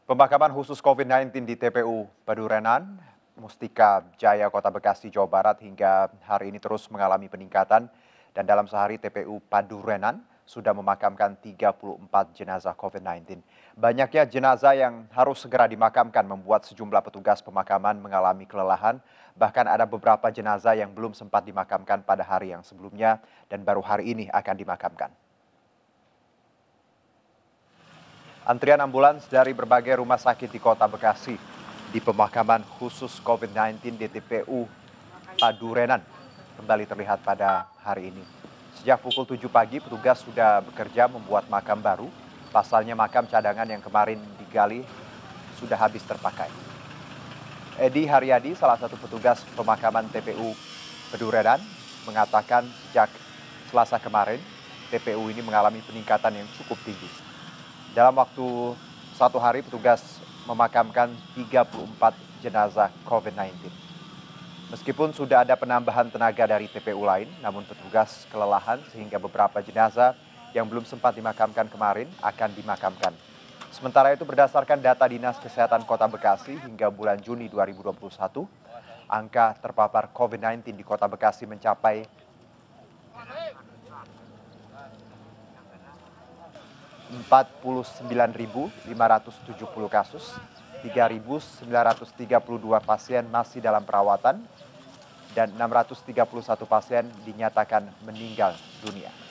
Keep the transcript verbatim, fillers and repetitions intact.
Pemakaman khusus COVID sembilan belas di T P U Padurenan, Mustika Jaya, Kota Bekasi, Jawa Barat hingga hari ini terus mengalami peningkatan dan dalam sehari T P U Padurenan sudah memakamkan tiga puluh empat jenazah COVID sembilan belas. Banyaknya jenazah yang harus segera dimakamkan membuat sejumlah petugas pemakaman mengalami kelelahan, bahkan ada beberapa jenazah yang belum sempat dimakamkan pada hari yang sebelumnya dan baru hari ini akan dimakamkan. Antrian ambulans dari berbagai rumah sakit di Kota Bekasi di pemakaman khusus COVID sembilan belas di T P U Padurenan kembali terlihat pada hari ini. Sejak pukul tujuh pagi, petugas sudah bekerja membuat makam baru. Pasalnya makam cadangan yang kemarin digali sudah habis terpakai. Edi Haryadi, salah satu petugas pemakaman T P U Padurenan, mengatakan sejak Selasa kemarin, T P U ini mengalami peningkatan yang cukup tinggi. Dalam waktu satu hari, petugas memakamkan tiga puluh empat jenazah COVID sembilan belas. Meskipun sudah ada penambahan tenaga dari T P U lain, namun petugas kelelahan sehingga beberapa jenazah yang belum sempat dimakamkan kemarin akan dimakamkan. Sementara itu, berdasarkan data Dinas Kesehatan Kota Bekasi hingga bulan Juni dua ribu dua puluh satu, angka terpapar COVID sembilan belas di Kota Bekasi mencapai empat puluh sembilan ribu lima ratus tujuh puluh kasus, tiga ribu sembilan ratus tiga puluh dua pasien masih dalam perawatan, dan enam ratus tiga puluh satu pasien dinyatakan meninggal dunia.